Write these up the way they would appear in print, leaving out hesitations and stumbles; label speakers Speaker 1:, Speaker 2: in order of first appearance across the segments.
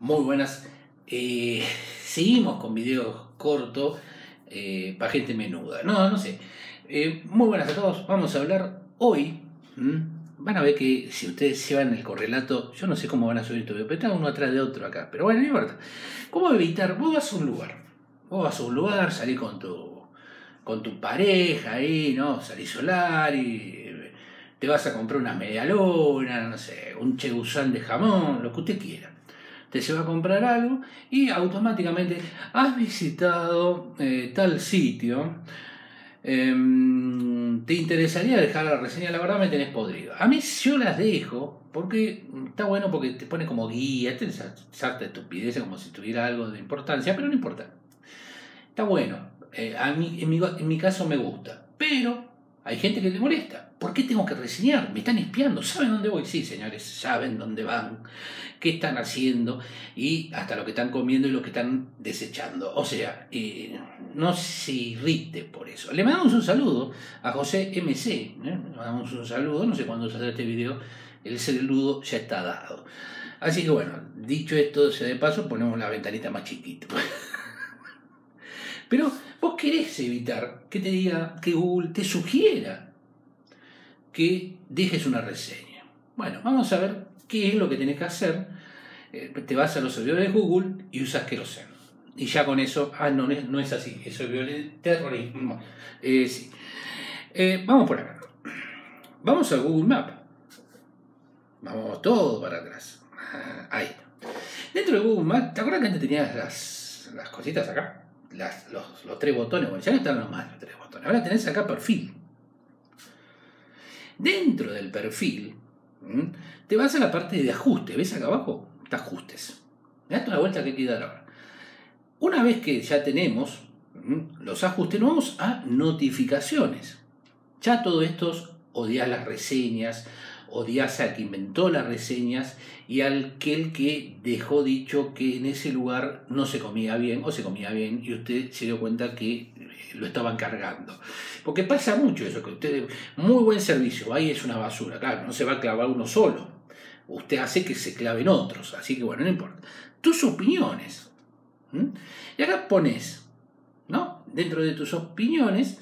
Speaker 1: Muy buenas. Seguimos con videos cortos para gente menuda. No sé. Muy buenas a todos. Vamos a hablar hoy. Van a ver que si ustedes llevan el correlato, yo no sé cómo van a subir este video, pero está uno atrás de otro acá. Pero bueno, no importa. ¿Cómo evitar? Vos vas a un lugar. Salís con tu pareja ahí, ¿no? Salís solar y te vas a comprar una medialuna, no sé, un chegusán de jamón, lo que usted quiera. Te lleva a comprar algo y automáticamente has visitado tal sitio. ¿Te interesaría dejar la reseña? La verdad me tenés podrido. A mí yo las dejo porque está bueno, porque te pone como guía, te salta estupideces como si tuviera algo de importancia, pero no importa. Está bueno. A mí, en mi caso me gusta. Pero hay gente que le molesta. ¿Por qué tengo que reseñar? Me están espiando. ¿Saben dónde voy? Sí, señores, saben dónde van, qué están haciendo y hasta lo que están comiendo y lo que están desechando. O sea, no se irrite por eso. Le mandamos un saludo a José MC. Le mandamos un saludo. No sé cuándo saldrá este video. El saludo ya está dado. Así que bueno, dicho esto, de paso, ponemos la ventanita más chiquita. Pero vos querés evitar que te diga, que Google te sugiera que dejes una reseña. Bueno, vamos a ver qué es lo que tenés que hacer. Te vas a los servidores de Google y usas Kerosene. Y ya con eso, no es así, eso es terrorismo. Sí. Vamos por acá. Vamos a Google Maps. Vamos todo para atrás. Ahí. Dentro de Google Maps, ¿te acuerdas que antes tenías las cositas acá? Los tres botones, bueno, ya no están más los tres botones, ahora tenés acá perfil. Dentro del perfil, te vas a la parte de ajuste, ¿ves acá abajo? Está ajustes. Me das una vuelta que hay que dar ahora. Una vez que ya tenemos los ajustes, nos vamos a notificaciones. Ya todo esto odias las reseñas, odias al que inventó las reseñas y al que dejó dicho que en ese lugar no se comía bien o se comía bien y usted se dio cuenta que lo estaban cargando. Porque pasa mucho eso, que usted, muy buen servicio, ahí es una basura, claro, no se va a clavar uno solo. Usted hace que se claven otros, así que bueno, no importa. Tus opiniones. Y acá pones, ¿no? Dentro de tus opiniones,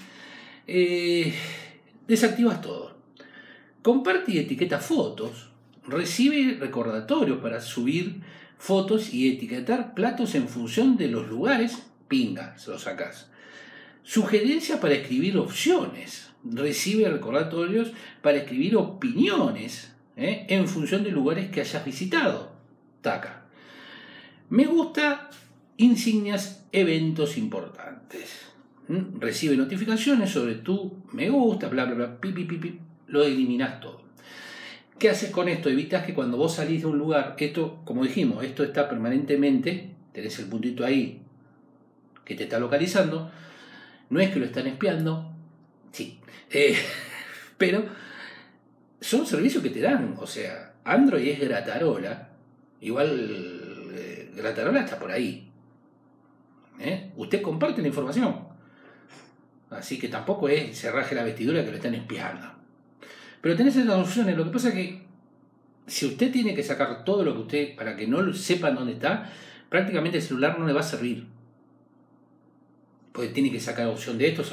Speaker 1: desactivas todo. Comparte y etiqueta fotos. Recibe recordatorios para subir fotos y etiquetar platos en función de los lugares. Pinga, se lo sacas. Sugerencia para escribir opciones. Recibe recordatorios para escribir opiniones en función de lugares que hayas visitado. Taca. Me gusta, insignias, eventos importantes. Recibe notificaciones sobre tu me gusta, bla, bla, bla, pi, lo eliminas todo. ¿Qué haces con esto? Evitas que cuando vos salís de un lugar, esto, como dijimos, esto está permanentemente, tenés el puntito ahí que te está localizando, no es que lo están espiando, sí, pero son servicios que te dan, o sea, Android es Gratarola, igual Gratarola está por ahí, usted comparte la información, así que tampoco es se raje la vestidura que lo están espiando. Pero tenés esas opciones, lo que pasa es que si usted tiene que sacar todo lo que usted, para que no sepan dónde está, prácticamente el celular no le va a servir. Porque tiene que sacar opción de esto,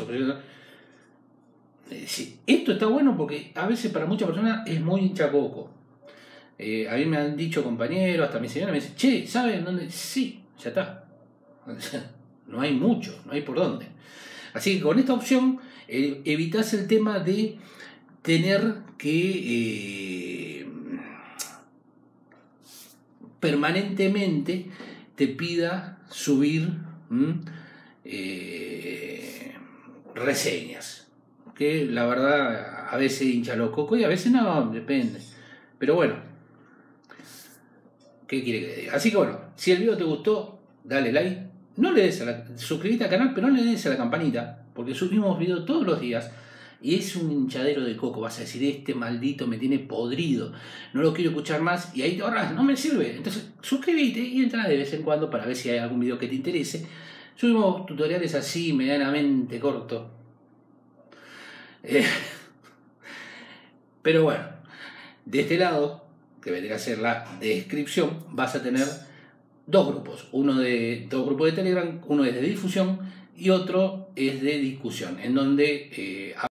Speaker 1: sí. Esto está bueno porque a veces para muchas personas es muy hinchacoco. A mí me han dicho compañeros, hasta mi señora me dice, che, ¿saben dónde? Sí, ya está. No hay mucho, no hay por dónde. Así que con esta opción evitas el tema de tener que permanentemente te pida subir reseñas, que la verdad a veces hincha los cocos y a veces no, depende, pero bueno, ¿qué quiere que le diga? Así que bueno, si el video te gustó, dale like, no le des suscríbete al canal, pero no le des a la campanita, porque subimos videos todos los días. Y es un hinchadero de coco, vas a decir, este maldito me tiene podrido, no lo quiero escuchar más, y ahí te ahorras, no me sirve. Entonces suscríbete y entra de vez en cuando para ver si hay algún video que te interese. Subimos tutoriales así, medianamente cortos. Pero bueno, de este lado, que vendría a ser la descripción, vas a tener dos grupos. Dos grupos de Telegram, uno es de difusión y otro es de discusión, en donde